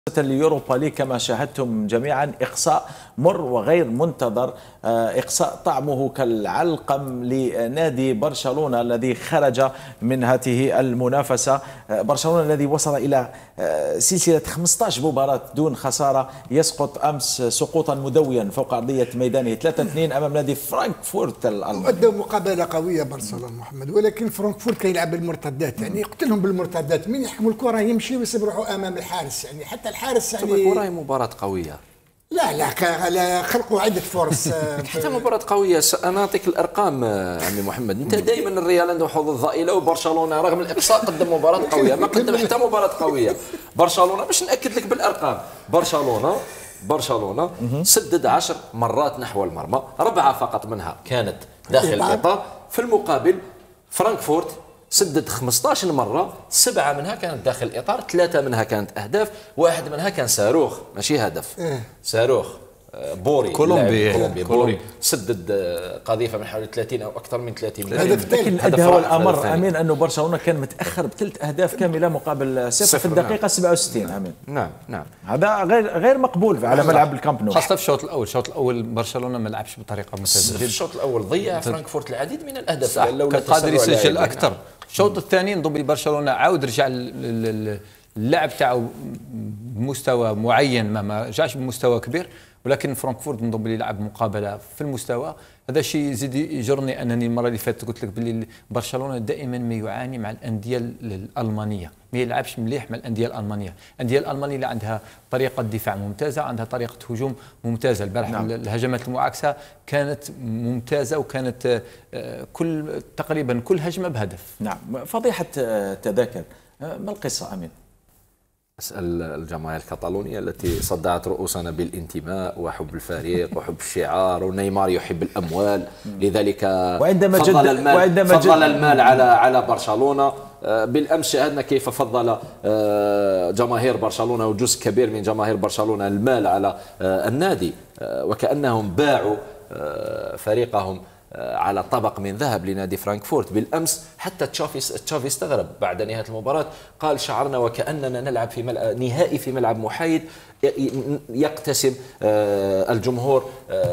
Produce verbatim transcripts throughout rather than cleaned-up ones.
اليوروبا ليج كما شاهدتم جميعا إقصاء مر وغير منتظر، إقصاء طعمه كالعلقم لنادي برشلونة الذي خرج من هذه المنافسة. برشلونة الذي وصل إلى سلسلة خمسة عشر مباراة دون خسارة يسقط أمس سقوطا مدويا فوق أرضية ميدانه ثلاثة اثنين أمام نادي فرانكفورت الألماني. قدم مقابلة قوية برشلونة محمد، ولكن فرانكفورت كيلعب بالمرتدات، يعني يقتلهم بالمرتدات، من يحمل الكرة يمشي ويصبروا أمام الحارس، يعني حتى الحارس يعني الكرة هي مباراة قوية. لا لا خلقوا عدة فرص حتى مباراة قوية. أنا أعطيك الأرقام عمي محمد. أنت دائما الريال عنده حظوظ ضئيلة، وبرشلونة رغم الإقصاء قدم مباراة قوية، ما قدم حتى مباراة قوية. برشلونة باش نأكد لك بالأرقام، برشلونة برشلونة سدد عشر مرات نحو المرمى، أربعة فقط منها كانت داخل الإطار. في المقابل فرانكفورت سدد خمسة عشر مرة، سبعة منها كانت داخل الإطار، ثلاثة منها كانت أهداف، واحد منها كان صاروخ ماشي هدف. إيه؟ صاروخ بوري كولومبي كولومبي بوري سدد قذيفة من حوالي ثلاثين أو أكثر من ثلاثين. لكن الأدهى والأمر أمين أنه برشلونة كان متأخر بثلاث أهداف كاملة مقابل صفر في الدقيقة سبعة وستين. أمين نعم نعم هذا غير غير مقبول على ملعب الكامب نو، خاصة في الشوط الأول. الشوط الأول برشلونة ما لعبش بطريقة ممتازة. في الشوط الأول ضيع فرانكفورت العديد من الأهداف، كان قادر يسجل أكثر. الشوط الثاني نظن برشلونة عاود رجع اللعب تاعو بمستوى معين، ما رجعش بمستوى كبير، ولكن فرانكفورت نظن بلي لعب مقابله في المستوى. هذا الشيء يزيد يجرني انني المره اللي فاتت قلت لك بلي برشلونه دائما ما يعاني مع الانديه الالمانيه، ما يلعبش مليح مع الانديه الالمانيه. الانديه الالمانيه اللي عندها طريقه دفاع ممتازه، عندها طريقه هجوم ممتازه. البارح نعم. الهجمات المعاكسه كانت ممتازه، وكانت كل تقريبا كل هجمه بهدف. نعم. فضيحه تذاكر، ما القصه امين؟ أسأل الجماهير الكتالونية التي صدعت رؤوسنا بالانتماء وحب الفريق وحب الشعار، ونيمار يحب الأموال، لذلك وعندما فضل جد المال وعندما فضل جد المال على على برشلونة. بالأمس شاهدنا كيف فضل جماهير برشلونة وجزء كبير من جماهير برشلونة المال على النادي، وكأنهم باعوا فريقهم على طبق من ذهب لنادي فرانكفورت. بالامس حتى تشافي تشافي استغرب بعد نهايه المباراه، قال شعرنا وكاننا نلعب في ملعب نهائي في ملعب محايد يقتسم الجمهور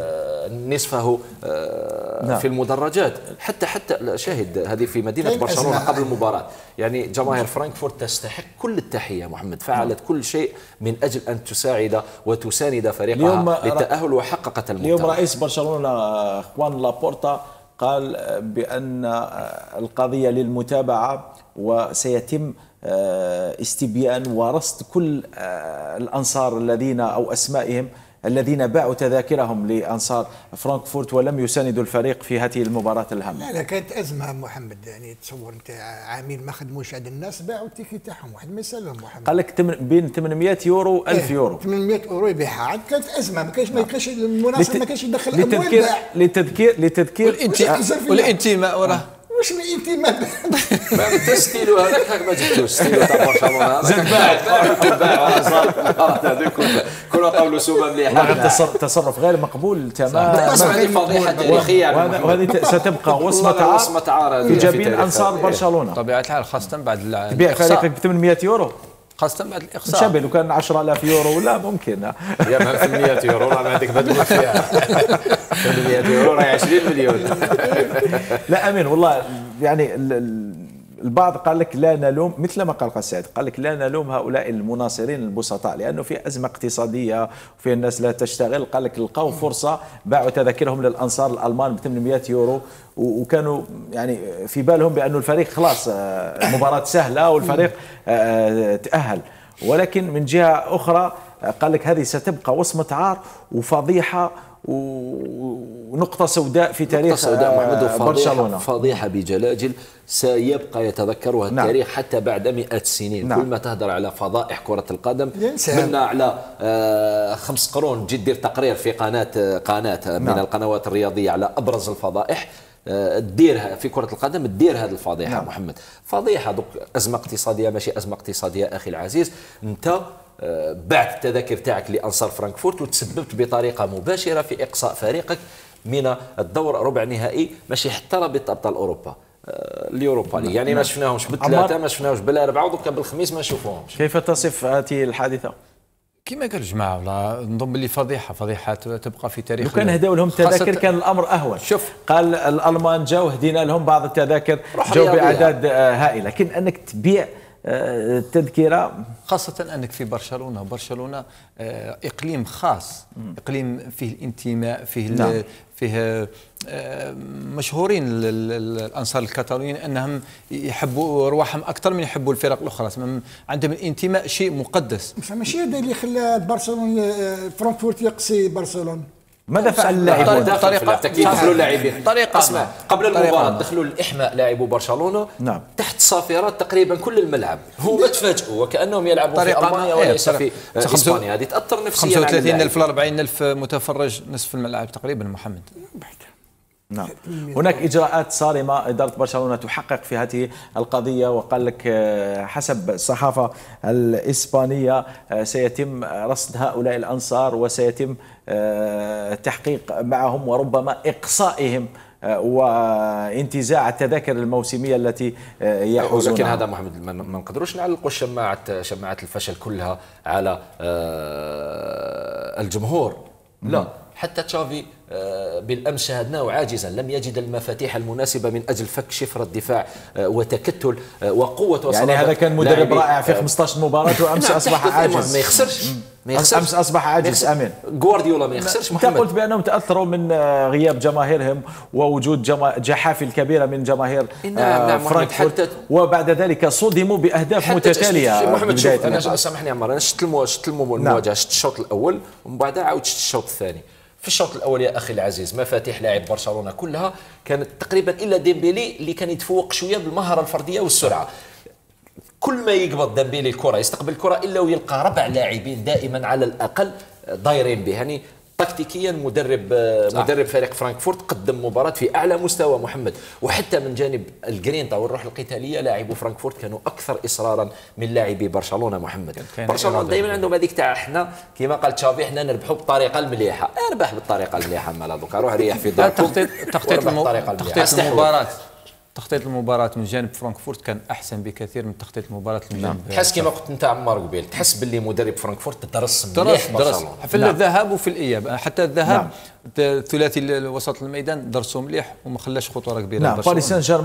نصفه في المدرجات. حتى حتى شاهد هذه في مدينه برشلونه قبل المباراه، يعني جماهير فرانكفورت تستحق كل التحيه محمد، فعلت كل شيء من اجل ان تساعد وتساند فريقها للتاهل وحققت المنتخب. اليوم رئيس برشلونه خوان لابورتا قال بان القضيه للمتابعه، وسيتم استبيان ورصد كل الأنصار الذين أو أسمائهم الذين باعوا تذاكرهم لأنصار فرانكفورت ولم يساندوا الفريق في هذه المباراة الهامة. لا كانت أزمة محمد، يعني تصور أنت عامل ما خدموش عند الناس، باعوا التيكي تاعهم، واحد ما يسلم محمد. قال لك بين ثمانمئة يورو و ألف يورو. ثمانمئة يورو يبيعها، عاد كانت أزمة، ما كانش ما كانش المناصر ما كانش يدخل أموال. لتذكير لتذكير والانتماء وراه واش من انتماء؟ ما تستيلو هذاك هاك ما جبتوش ستيلو تاع برشلونه زاد باع باع هذوك كلوا قولوا سوبا مليحه. تصرف غير مقبول تماما، هذه فضيحه تاريخيه، وهذه ستبقى وصمه عار في جبين انصار برشلونه بطبيعه الحال، خاصه بعد تبيع فريقك ب ثمانمئة يورو، خاصة بعد الإقصاء. شابه لو كان عشرة آلاف يورو ولا ممكن يا ما ثمانمئة يورو راه هذيك بدمك فيها ثمانمئة يورو راه عشرين مليون. لا أمين والله، يعني البعض قال لك لا نلوم، مثل ما قال قاسم سعيد، قال لك لا نلوم هؤلاء المناصرين البسطاء لانه في ازمه اقتصاديه وفي الناس لا تشتغل. قال لك لقوا فرصه باعوا تذاكرهم للانصار الالمان ب ثمانمئة يورو، وكانوا يعني في بالهم بانه الفريق خلاص مباراه سهله والفريق تاهل، ولكن من جهه اخرى قال لك هذه ستبقى وصمه عار وفضيحه ونقطة سوداء في تاريخ سوداء محمد برشلونة، فضيحة بجلاجل سيبقى يتذكرها التاريخ نعم. حتى بعد مئة سنين نعم. كل ما تهدر على فضائح كرة القدم منا على آه خمس قرون جي دير تقرير في قناة قناة نعم. من القنوات الرياضية على أبرز الفضائح، تديرها في كرة القدم، تدير هذه الفضيحة نعم. محمد فضيحة. دوك أزمة اقتصادية ماشي أزمة اقتصادية أخي العزيز، أنت بعت التذاكر تاعك لأنصار فرانكفورت وتسببت بطريقة مباشرة في إقصاء فريقك من الدور ربع نهائي، ماشي حتى رابطة أبطال أوروبا اليوروبا ليج، يعني ما شفناهمش بالثلاثة، ما شفناهمش بالأربعة، ودوكا بالخميس ما نشوفوهمش. كيف تصف هذه الحادثة؟ كما قال الجماعه والله نظن باللي فضيحه فضيحه تبقى في تاريخ. لو كان هداو لهم تذاكر كان الامر اهون. شوف قال الالمان جاو هدينا لهم بعض التذاكر جاو باعداد هائله، لكن انك تبيع التذكره خاصة أنك في برشلونة، برشلونة إقليم خاص، إقليم فيه الانتماء، فيه نعم. فيه مشهورين الأنصار الكتالونيين أنهم يحبوا رواحهم أكثر من يحبوا الفرق الأخرى، عندهم الانتماء شيء مقدس. ماشي هذا اللي خلى برشلونة فرانكفورت يقصي برشلونة. ماذا فعل اللاعبون؟ طريقة كيف دخلوا اللاعبين؟ طريقة اسمع، قبل المباراة دخلوا الإحماء لاعبو برشلونة نعم. تحت صافرات تقريبا كل الملعب، هم تفاجئوا وكأنهم يلعبوا في ألمانيا وليس في إسبانيا. هذه تأثر نفسيا خمسة وثلاثين ألف ل أربعين ألف متفرج، نصف الملعب تقريبا محمد. نعم. هناك إجراءات صارمة إدارة برشلونة تحقق في هذه القضية، وقال لك حسب الصحافة الإسبانية سيتم رصد هؤلاء الأنصار وسيتم تحقيق معهم وربما إقصائهم وانتزاع التذاكر الموسمية التي يحوزونها. لكن هذا محمد ما نقدروش نعلقوا شماعة شماعة الفشل كلها على الجمهور، لا. حتى تشافي بالامس شاهدناه عاجزا، لم يجد المفاتيح المناسبه من اجل فك شفره الدفاع وتكتل وقوه وصلابه. يعني هذا كان مدرب رائع في خمسطاش مباراه وامس اصبح عاجز. ما يخسرش ما يخسرش امس اصبح عاجز. امين غوارديولا ما يخسرش. محمد انت قلت بانهم تاثروا من غياب جماهيرهم ووجود جحافل كبيره من جماهير نعم فرانكفورت، وبعد ذلك صدموا باهداف متتاليه. محمد شوف انا سامحني عمار، انا شفت شفت المواجهه، شفت الشوط الاول ومن بعد عاود شفت الشوط الثاني. في الشوط الاول يا اخي العزيز مفاتيح لاعب برشلونه كلها كانت تقريبا الا ديمبيلي اللي كان يتفوق شويه بالمهاره الفرديه والسرعه. كل ما يقبض ديمبيلي الكره يستقبل الكره الا ويلقى ربع لاعبين دائما على الاقل دايرين به. يعني تكتيكيا مدرب صح. مدرب فريق فرانكفورت قدم مباراة في أعلى مستوى محمد. وحتى من جانب الجرينتا والروح القتالية لاعبو فرانكفورت كانوا أكثر إصرارا من لاعبي برشلونة محمد. برشلونة دائما عندهم هذيك تاع احنا كما قال تشافي احنا نربحوا بالطريقة المليحة. اربح بالطريقة المليحة مال دوكا روح ريح في داركم. تخطيط المباراة تخطيط المباراة من جانب فرانكفورت كان أحسن بكثير من تخطيط المباراة من جانب. تحس كما قلت أنت عمار قبيل، تحس باللي مدرب فرانكفورت درس مليح برشلونة في نعم. الذهاب وفي الإياب، حتى الذهاب نعم. ثلاثي وسط الميدان درسوا مليح وما خلاش خطورة كبيرة. نعم.